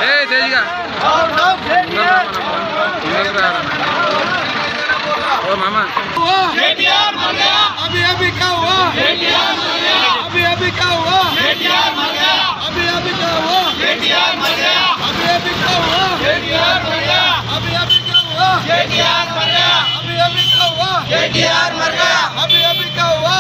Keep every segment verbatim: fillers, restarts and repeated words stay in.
अभी अभी क्या हुआ अभी अभी क्या हुआ अभी अभी क्या हुआ अभी अभी क्या हुआ अभी अभी क्या हुआ अभी अभी क्या हुआ अभी अभी क्या हुआ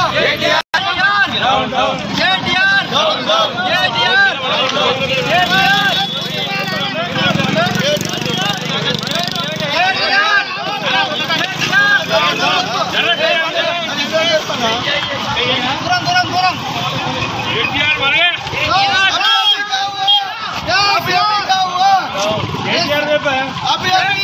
अभी अभी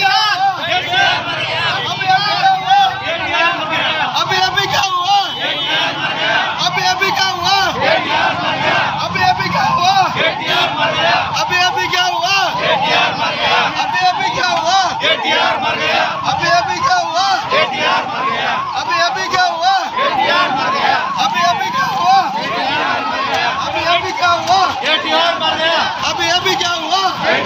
अभी अभी क्या हुआ अभी अभी क्या हुआ अभी अभी क्या हुआ अभी अभी क्या हुआ अभी अभी क्या हुआ अभी अभी क्या हुआ अभी अभी क्या हुआ अभी अभी क्या हुआ अभी अभी क्या हुआ अभी अभी क्या हुआ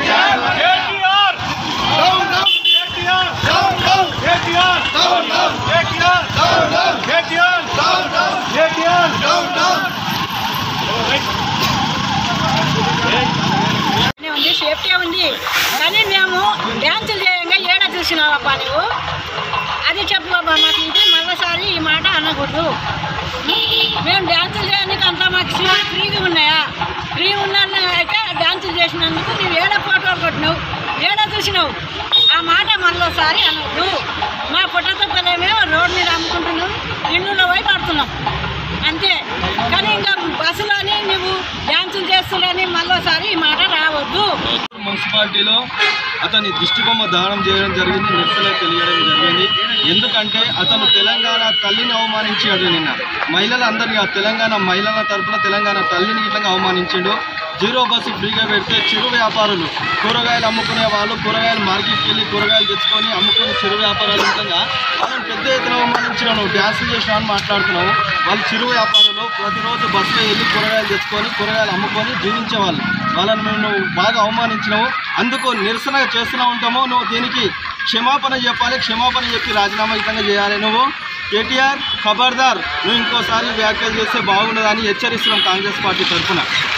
సేఫ్టీ ఉంది కానీ మేము డ్యాన్సులు చేయంగా ఏడ చూసినావప్పా నువ్వు అది చెప్పు బాబా మాకు ఇది మరోసారి ఈ మాట అనకూడదు మేము డ్యాన్సులు చేయడానికి అంతా మాకు ఫ్రీగా ఉన్నాయా ఫ్రీ ఉన్నాను అయితే డ్యాన్సులు చేసినందుకు నువ్వు ఏడ ఫోటోలు కొట్టినావు ఏడ చూసినావు ఆ మాట మరోసారి అనవద్దు మా పుట్టతో మేము రోడ్ మీద అమ్ముకుంటున్నాం ఇళ్ళలో పోయి పడుతున్నాం అంతే కానీ ఇంకా బస్సులోని నువ్వు డ్యాన్సులు చేస్తులని మరోసారి ఈ మాట రావద్దు మున్సిపాలిటీలో అతని దిష్టిబొమ్మ దానం చేయడం జరిగింది నిరసన తెలియడం జరిగింది ఎందుకంటే అతను తెలంగాణ తల్లిని అవమానించాడు నిన్న మహిళలందరినీ ఆ తెలంగాణ మహిళల తరఫున తెలంగాణ తల్లిని ఇట్లా అవమానించాడు జీరో బస్సు ఫ్రీగా పెడితే చిరు వ్యాపారులు కూరగాయలు అమ్ముకునే వాళ్ళు కూరగాయలు మార్కెట్కి వెళ్ళి కూరగాయలు తెచ్చుకొని అమ్ముకునే చిరు వ్యాపారాలు విధంగా వాళ్ళని పెద్ద ఎత్తున అవమానించినావు నువ్వు డ్యాన్సులు చేసినా అని మాట్లాడుతున్నావు వాళ్ళు చిరు వ్యాపారులు ప్రతిరోజు బస్సులో వెళ్ళి కూరగాయలు తెచ్చుకొని కూరగాయలు అమ్ముకొని జీవించేవాళ్ళు వాళ్ళని మేము నువ్వు బాగా అవమానించినావు అందుకు నిరసన చేస్తూనే ఉంటాము నువ్వు దీనికి క్షమాపణ చెప్పాలి క్షమాపణ చెప్పి రాజీనామా విధంగా చేయాలి నువ్వు కేటీఆర్ ఖబర్దార్ నువ్వు ఇంకోసారి వ్యాఖ్యలు చేస్తే బాగుండదని హెచ్చరిస్తున్నాం కాంగ్రెస్ పార్టీ తరఫున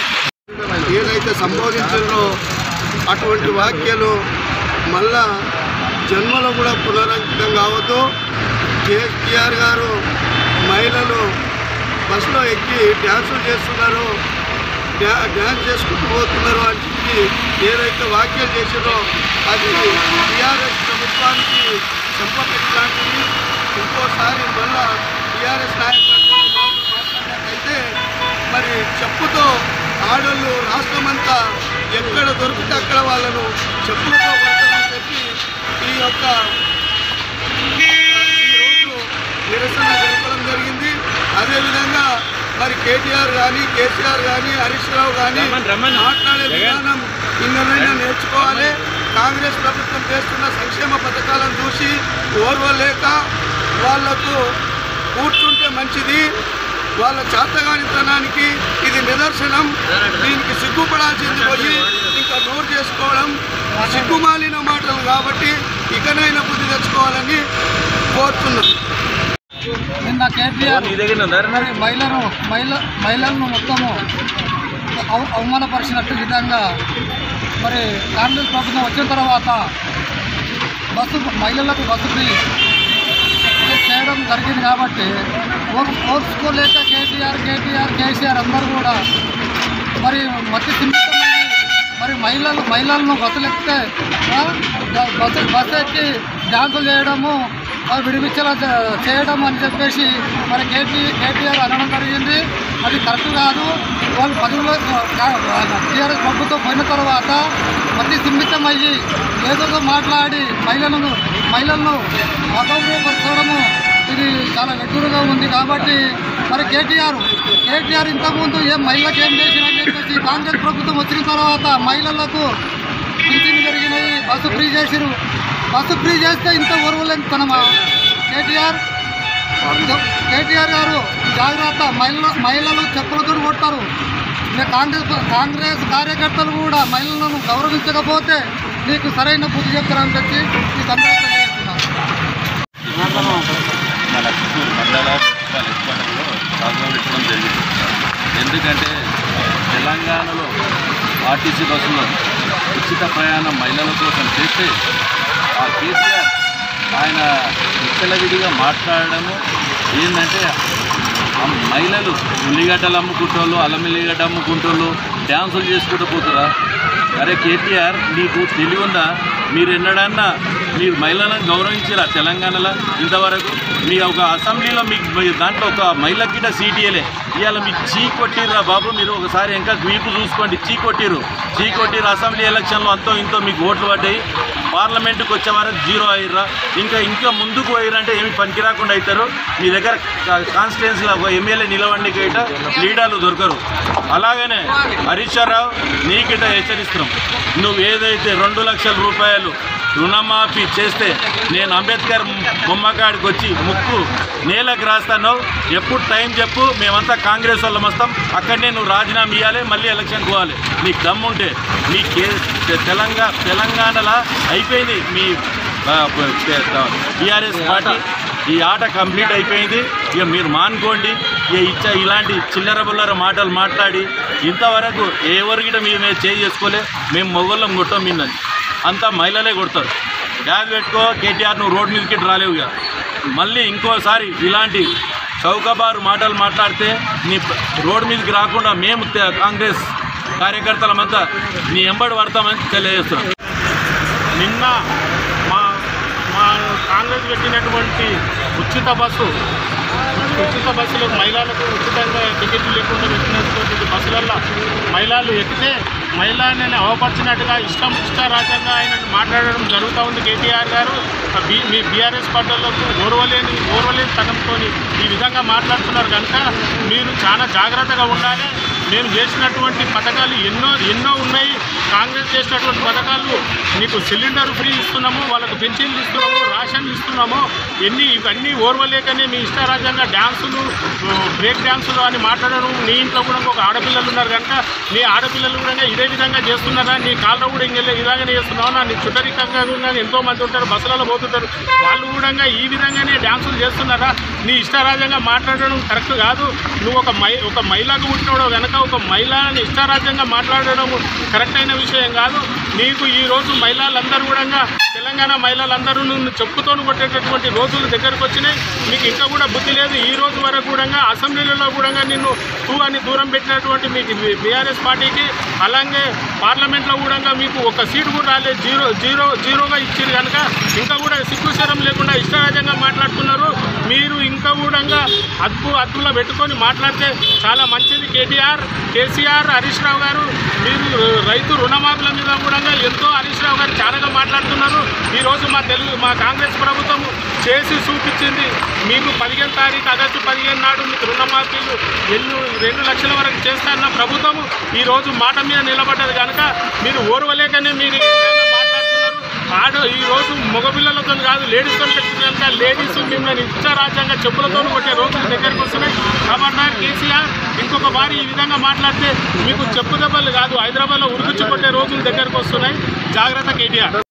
ఏదైతే సంబోధించారో అటువంటి వాక్యాలు మళ్ళా జన్మలో కూడా పునరంకితం కావద్దు కేసీఆర్ గారు మహిళలు బస్సులో ఎక్కి డ్యాన్సులు చేస్తున్నారు డ్యా డ్యాన్స్ చేసుకుంటూ పోతున్నారు అని చెప్పి ఏదైతే వాక్యాలు చేశారో అది టీఆర్ఎస్ ప్రభుత్వానికి చెప్పపెట్టలాంటిది ఇంకోసారి మళ్ళా టీఆర్ఎస్ నాయకులతో మాట్లాడినట్లయితే మరి చెప్పుతో ఆడళ్ళు రాష్ట్రమంతా ఎక్కడ దొరికితే అక్కడ వాళ్ళను చెప్పులతో కొడతారని చెప్పి ఈ యొక్క ఈరోజు నిరసన జరపడం జరిగింది. అదేవిధంగా మరి కేటీఆర్ కానీ కేసీఆర్ కానీ హరీష్ రావు కానీ మాట్లాడే విధానం ఇంకనైనా నేర్చుకోవాలి. కాంగ్రెస్ ప్రభుత్వం చేస్తున్న సంక్షేమ పథకాలను చూసి ఓర్వలేక వాళ్లకు కూర్చుంటే మంచిది, వాళ్ళ చేతగానితనానికి ఇది నిదర్శనం. దీనికి సిగ్గుపడాల్సింది పోయి ఇంకా నోరు చేసుకోవడం సిగ్గుమాలిన మాటలు కాబట్టి ఇకనైనా బుద్ధి తెచ్చుకోవాలని కోరుతున్నాం. నిన్న కేటీఆర్ మరి మహిళను మహిళ మహిళలను మొత్తము అవమానపరిచినట్టు విధంగా మరి కాంగ్రెస్ ప్రభుత్వం వచ్చిన తర్వాత బస్సు మహిళలకు బస్సు ఫ్రీ చేయడం జరిగింది కాబట్టి ఓర్చుకోలేక కేటీఆర్ కేటీఆర్ కేసీఆర్ అందరూ కూడా మరి మట్టి సింపుల్ మరి మహిళలు మహిళలను బస్సులు ఎక్కితే బస్సు బస్సు ఎక్కి డ్యాన్సులు చేయడము అది విడిపించేలా చేయడం అని చెప్పేసి మరి కేటీ కేటీఆర్ అనడం జరిగింది. అది కరెక్ట్ కాదు. వాళ్ళు పదవిలో టీఆర్ఎస్ ప్రభుత్వం పోయిన తర్వాత మధ్య సిమ్మితం అయ్యి ఏదో మాట్లాడి మహిళలను మహిళలను అగౌరవపరచడము ఇది చాలా వెట్టురుగా ఉంది. కాబట్టి మరి కేటీఆర్ కేటీఆర్ ఇంతకుముందు ఏం మహిళలకు ఏం చేసినని చెప్పేసి కాంగ్రెస్ ప్రభుత్వం వచ్చిన తర్వాత మహిళలకు పింఛన్లు పెరిగినాయి, బస్సు ఫ్రీ చేసిరు. బస్సు ఫ్రీ చేస్తే ఇంత ఓర్వలేని తనమా కేటీఆర్ కేటీఆర్ గారు జాగ్రత్త, మహిళ మహిళలు చెప్పులతో కొడతారు. మీరు కాంగ్రెస్ కాంగ్రెస్ కార్యకర్తలు కూడా మహిళలను గౌరవించకపోతే నీకు సరైన బుద్ధి చెప్తారని చెప్పి ఈ సందర్భంగా తెలియజేస్తున్నాను. మన చిత్తూరు మండల మున్సిపల్ హెడ్క్వార్టర్లో సాగుపెట్టడం జరిగింది. ఎందుకంటే తెలంగాణలో ఆర్టీసీ బస్సులో ఉచిత ప్రయాణం మహిళల కోసం చేస్తే ఆ కేసీఆర్ ఆయన విచ్చలవిడిగా మాట్లాడడము ఏంటంటే మహిళలు ఉల్లిగడ్డలు అమ్ముకుంటోళ్ళు, అల్లం ఎల్లిగడ్డ అమ్ముకుంటోళ్ళు డ్యాన్సులు చేసుకుంటూ పోతురా? అరే కేటీఆర్, నీకు తెలివి ఉందా? మీరు ఎన్నడన్నా మీరు మహిళలను గౌరవించారా తెలంగాణలో ఇంతవరకు? మీ ఒక అసెంబ్లీలో మీకు దాంట్లో ఒక మహిళకి గిట్ట సీట్ ఇయ్యలే. ఇవాళ మీకు చీ కొట్టిర్రా బాబు. మీరు ఒకసారి ఇంకా వీపు చూసుకోండి. చీ కొట్టిరు చీ కొట్టిరు అసెంబ్లీ ఎలక్షన్లో అంతో ఇంతో మీకు ఓట్లు పడ్డాయి. పార్లమెంటుకి వచ్చే వరకు జీరో అయ్యారా? ఇంకా ఇంకా ముందుకు పోయారంటే ఏమి పనికి రాకుండా అవుతారు. మీ దగ్గర కాన్స్టిట్యున్సీలో ఒక ఎమ్మెల్యే నిలవండికి గిట్ట లీడర్లు దొరకరు. అలాగనే హరీష్ రావు నీకిట హెచ్చరిస్తున్నాం. నువ్వు ఏదైతే రెండు లక్షల రూపాయలు రుణమాఫీ చేస్తే నేను అంబేద్కర్ బొమ్మకాడికి వచ్చి ముక్కు నేలకు రాస్తాను. ఎప్పుడు టైం చెప్పు, మేమంతా కాంగ్రెస్ వాళ్ళం వస్తాం. అక్కడనే నువ్వు రాజీనామా ఇవ్వాలి, మళ్ళీ ఎలక్షన్ పోవాలి. నీకు దమ్ముంటే మీ కే తెలంగాణ తెలంగాణలో అయిపోయింది మీ టీఆర్ఎస్ పార్టీ. ఈ ఆట కంప్లీట్ అయిపోయింది. ఇక మీరు మానుకోండి. ఇక ఇచ్చా ఇలాంటి చిల్లర బుల్లర మాటలు మాట్లాడి ఇంతవరకు ఎవరికిట మీ మీద చేయి చేసుకోలే. మేము మొగోళ్ళం కొట్టాం మీదని, అంతా మహిళలే కొడతారు. బ్యాగ్ పెట్టుకో కేటీఆర్, నువ్వు రోడ్ మీదకి రాలేవు. ఇక మళ్ళీ ఇంకోసారి ఇలాంటి చౌకబారు మాటలు మాట్లాడితే నీ రోడ్ మీదకి రాకుండా మేము కాంగ్రెస్ కార్యకర్తలమంతా నీ ఎంబడి పడతామని తెలియజేస్తున్నాం. నిన్న మా మా కాంగ్రెస్ పెట్టినటువంటి ఉచిత బస్సు ఉచిత బస్సులు మహిళలకు ఉచితంగా టికెట్లు లేకుండా పెట్టినటువంటి బస్సులల్లో మహిళలు ఎక్కితే మహిళని అవపరిచినట్టుగా ఇష్టం ఇష్టారాజ్యంగా ఆయనను మాట్లాడడం జరుగుతూ ఉంది. కేటీఆర్ గారు బీ మీ బీఆర్ఎస్ పార్టీలకు ఓర్వలేని ఓర్వలేని తనంతో ఈ విధంగా మాట్లాడుతున్నారు కనుక మీరు చాలా జాగ్రత్తగా ఉండాలి. మేము చేసినటువంటి పథకాలు ఎన్నో ఎన్నో ఉన్నాయి. కాంగ్రెస్ చేసినటువంటి పథకాలు మీకు సిలిండర్ ఫ్రీ ఇస్తున్నాము, వాళ్ళకు పెన్షన్లు ఇస్తున్నాము, రాషన్లు ఇస్తున్నాము. ఎన్ని ఇవన్నీ ఓర్వలేకనే మీ ఇష్టారాజ్యంగా డ్యాన్సులు బ్రేక్ డ్యాన్సులు అని మాట్లాడడం. నీ ఇంట్లో కూడా ఒక ఆడపిల్లలు ఉన్నారు కనుక నీ ఆడపిల్లలు కూడా ఇదే విధంగా చేస్తున్నారా? నీ కాళ్ళలో కూడా ఇంకెళ్ళి ఇలాగనే చేస్తున్నావు. నీ చుట్టరికంగా కూడా ఎంతోమంది ఉంటారు, బస్సులలో పోతుంటారు, వాళ్ళు కూడా ఈ విధంగానే డ్యాన్సులు చేస్తున్నారా? నీ ఇష్టారాజ్యంగా మాట్లాడడం కరెక్ట్ కాదు. నువ్వు ఒక మై ఒక మహిళకు పుట్టినవాడు కనుక ఒక మహిళని ఇష్టారాజ్యంగా మాట్లాడడం కరెక్ట్ అయిన విషయం కాదు. నీకు ఈరోజు మహిళలందరూ కూడా తెలంగాణ మహిళలందరూ నిన్ను చెప్పుతోను కొట్టేటటువంటి రోజులు దగ్గరకు వచ్చినాయి. మీకు ఇంకా కూడా బుద్ధి లేదు. ఈ రోజు వరకు కూడా అసెంబ్లీలలో కూడా నిన్ను టూ అని దూరం పెట్టినటువంటి మీకు బీఆర్ఎస్ పార్టీకి, అలాగే పార్లమెంట్లో కూడా మీకు ఒక సీటు కూడా రాలేదు. జీరో జీరో జీరోగా ఇచ్చారు కనుక ఇంకా కూడా సిగ్గుశరం లేకుండా ఇష్టారాజ్యంగా మాట్లాడుతున్నారు. మీరు ఇంకా కూడా అద్దు అద్దులో పెట్టుకొని మాట్లాడితే చాలా మంచిది. కేటీఆర్, కేసీఆర్, హరీష్ రావు గారు మీరు రైతు రుణమాఫీల మీద కూడా ఎంతో హరీష్ రావు గారు చాలాగా మాట్లాడుతున్నారు. ఈరోజు మా తెలుగు మా కాంగ్రెస్ ప్రభుత్వం చేసి చూపించింది. మీకు పదిహేను తారీఖు ఆగస్టు పదిహేను నాడు మీకు రుణమాఫీలు ఎన్ని రెండు లక్షల వరకు చేస్తారన్న ప్రభుత్వం ఈరోజు మాట మీద నిలబడ్డది కనుక మీరు ఓర్వలేకనే మీరు ఈ విధంగా మాట్లాడుతున్నారు. ఆడ ఈరోజు మగపిల్లలతో కాదు లేడీస్తో పెట్టిన కనుక లేడీస్ మిమ్మల్ని ఇష్టారాజ్యంగా చెప్పులతో కొట్టే రోజులు దగ్గరికి వస్తున్నాయి. కాబట్టి కేసీఆర్ ఇంకొక వారి ఈ విధంగా మాట్లాడితే మీకు చెప్పు దెబ్బలు కాదు హైదరాబాద్లో ఉరికిచ్చి కొట్టే రోజులు దగ్గరకు వస్తున్నాయి. జాగ్రత్త కేటీఆర్.